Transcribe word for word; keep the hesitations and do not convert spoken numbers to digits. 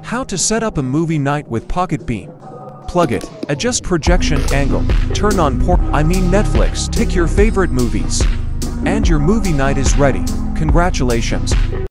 How to set up a movie night with Pocket Beam. Plug it, adjust projection angle, turn on port, I mean Netflix, pick your favorite movies. And your movie night is ready. Congratulations!